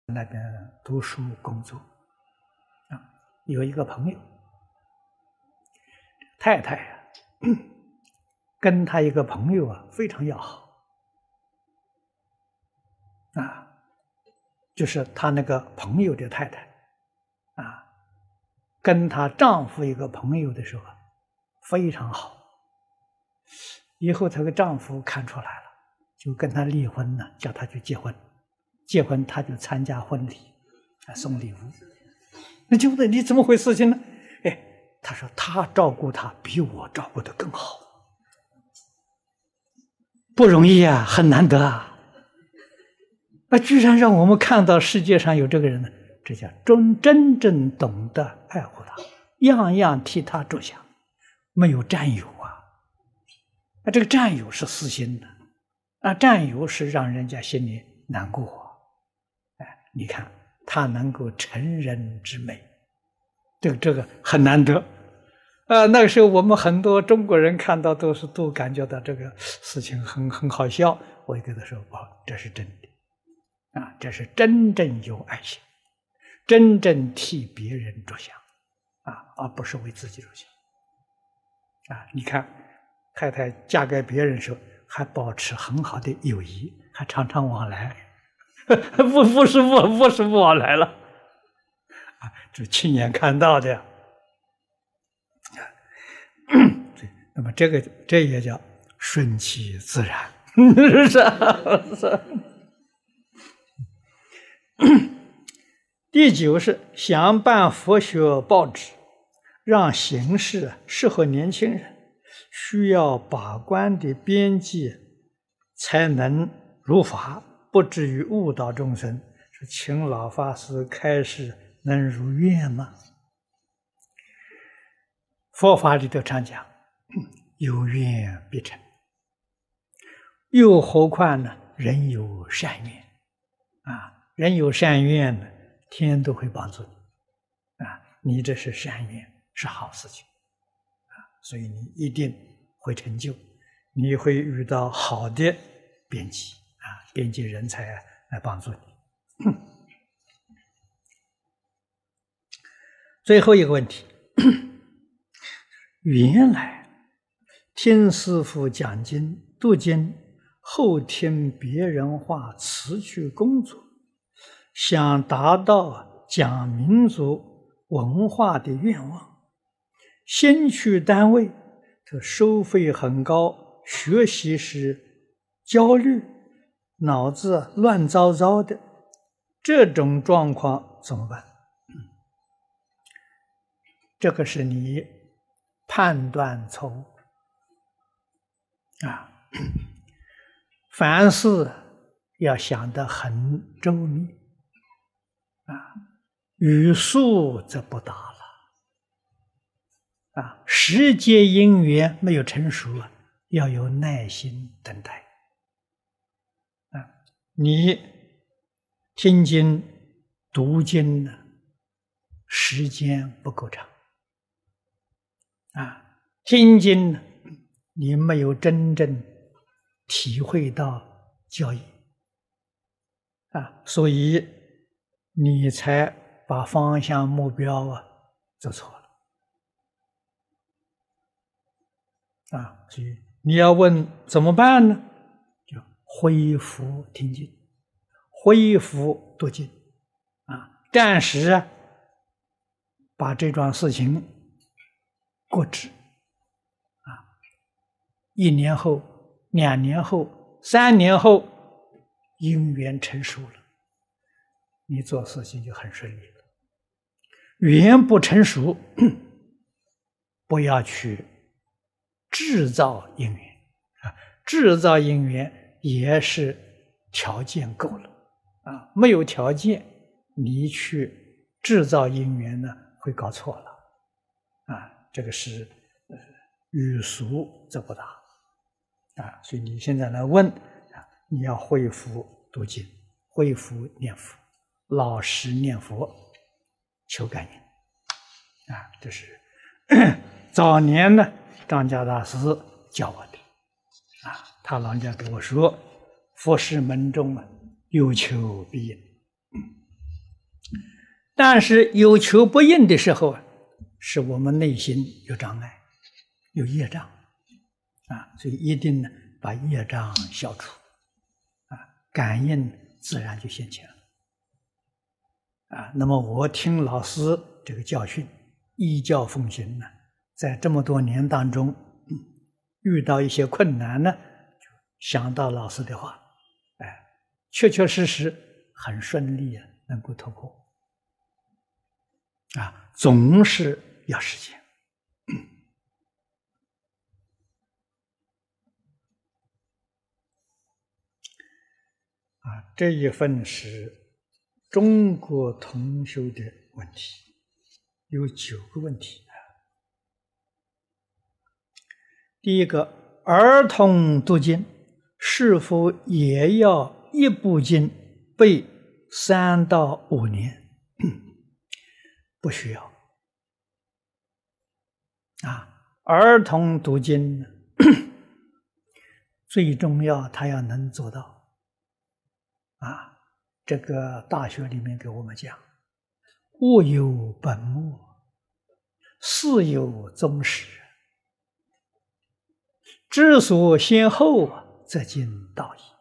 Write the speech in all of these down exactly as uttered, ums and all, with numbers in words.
那边读书工作啊，有一个朋友太太啊，跟他一个朋友啊非常要好啊，就是他那个朋友的太太啊，跟她丈夫一个朋友的时候啊非常好。以后这个丈夫看出来了，就跟她离婚了，叫她去结婚。结婚她就参加婚礼，啊送礼物。那就问你怎么回事情呢？哎，他说他照顾她比我照顾得更好，不容易啊，很难得啊。那居然让我们看到世界上有这个人呢，这叫真真正懂得爱护他，样样替他着想，没有占有啊。那这个占有是私心的，啊，占有是让人家心里难过啊。哎，你看他能够成人之美，这个这个很难得。啊，那个时候我们很多中国人看到都是都感觉到这个事情很很好笑。我也跟他说，哦，这是真的，啊，这是真正有爱心，真正替别人着想，啊，而不是为自己着想。啊，你看太太嫁给别人的时候还保持很好的友谊，还常常往来，不不是不不是不往来了，啊，这亲眼看到的。那么这个这也叫顺其自然，是啊，是。第九是想办佛学报纸，让形式适合年轻人，需要把关的边际才能如法，不至于误导众生。说请老法师开示，能如愿吗？佛法里头常讲，有愿必成，又何况呢？人有善愿啊，人有善愿呢，天都会帮助你啊。你这是善愿，是好事情啊，所以你一定会成就，你会遇到好的编辑啊，编辑人才来帮助你。最后一个问题。原来听师父讲经读经，后听别人话辞去工作，想达到讲民族文化的愿望，先去单位这收费很高，学习时焦虑，脑子乱糟糟的，这种状况怎么办？这个是你判断错误啊！凡事要想得很周密啊，语速则不达了啊！时节因缘没有成熟啊，要有耐心等待啊！你听经读经呢，时间不够长。啊，听经呢，你没有真正体会到教义啊，所以你才把方向目标啊走错了啊。所以你要问怎么办呢？就恢复听经，恢复读经啊，暂时啊把这桩事情搁置啊，一年后、两年后、三年后，因缘成熟了，你做事情就很顺利了。缘不成熟，不要去制造因缘啊，制造因缘也是条件够了啊，没有条件，你去制造因缘呢，会搞错了啊。这个是呃语俗则不达啊，所以你现在来问啊，你要恢复读经，恢复念佛，老实念佛，求感应啊。这是早年呢张家大师教我的啊，他老人家跟我说，佛事门中啊，有求必应。 但是有求不应的时候啊，是我们内心有障碍，有业障啊，所以一定呢把业障消除啊，感应自然就现前了啊。那么我听老师这个教训，依教奉行呢，在这么多年当中，嗯、遇到一些困难呢，就想到老师的话，哎，确确实实很顺利啊，能够突破啊，总是要实现。啊，这一份是中国同修的问题，有九个问题。第一个，儿童读经是否也要一部经背三到五年？不需要。啊，儿童读经最重要，他要能做到。啊，这个大学里面给我们讲，物有本末，事有终始，知所先后，则近道矣。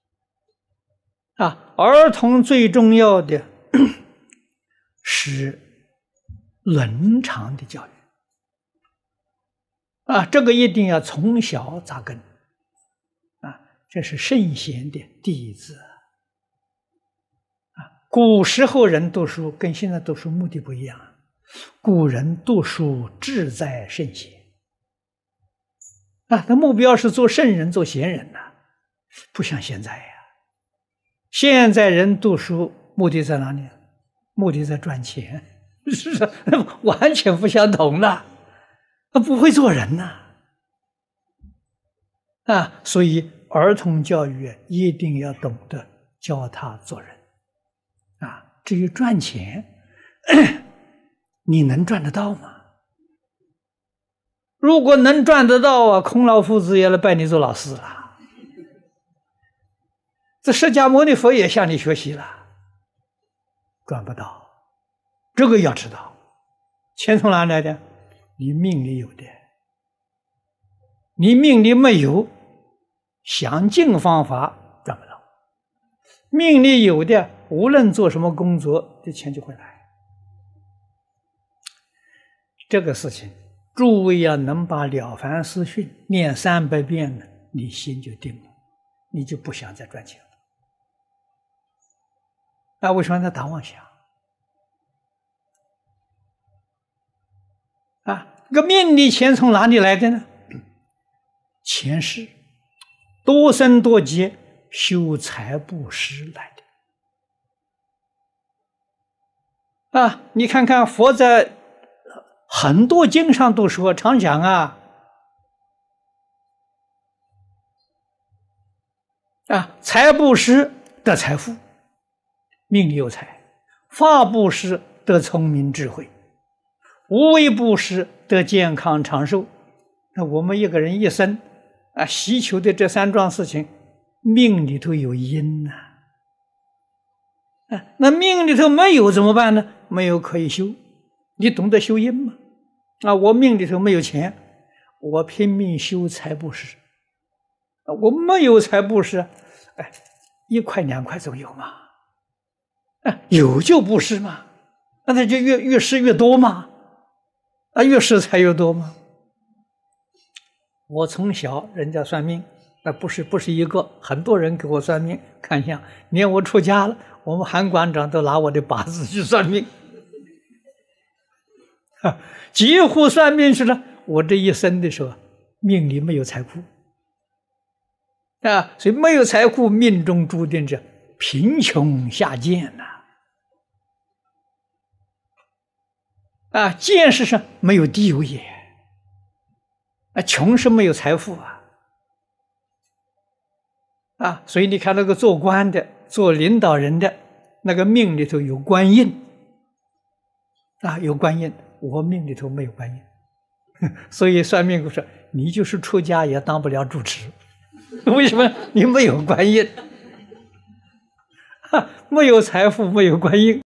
啊，儿童最重要的是伦常的教育。啊，这个一定要从小扎根。啊，这是圣贤的弟子。古时候人读书跟现在读书目的不一样，古人读书志在圣贤啊，他目标是做圣人、做贤人呐、啊，不像现在呀。现在人读书目的在哪里？目的在赚钱，是不是？完全不相同了，他不会做人呐 啊, 啊，所以儿童教育一定要懂得教他做人。啊，至于赚钱，你能赚得到吗？如果能赚得到啊，孔老夫子也来拜你做老师了，这释迦牟尼佛也向你学习了，赚不到。这个要知道，钱从哪来的？你命里有的，你命里没有，想尽方法赚不到。命里有的，无论做什么工作，这钱就会来。这个事情，诸位要能把《了凡四训》念三百遍呢，你心就定了，你就不想再赚钱了。那为什么在打妄想？啊，这个命里钱从哪里来的呢？前世多生多劫修财布施来的。啊，你看看佛在很多经上都说，常讲啊，啊，财布施得财富，命里有财；法布施得聪明智慧；无为布施得健康长寿。那我们一个人一生啊，希求的这三桩事情，命里头有因呐、啊。啊，那命里头没有怎么办呢？没有可以修，你懂得修因吗？啊，我命里头没有钱，我拼命修财布施，我没有财布施，哎，一块两块总有嘛，啊，有就布施嘛，那他就越越施越多嘛，啊，越施财越多嘛。我从小人家算命，那不是不是一个，很多人给我算命看相，连我出家了，我们韩馆长都拿我的八字去算命，啊，几乎算命去了。我这一生的时候，命里没有财库，啊，所以没有财库，命中注定着贫穷下贱呐、啊，啊，见识上没有地位，啊，穷是没有财富啊。啊，所以你看那个做官的、做领导人的，那个命里头有官印，啊，有官印，我命里头没有官印，所以算命说你就是出家也当不了主持，为什么？你没有官印，没有财富，没有官印。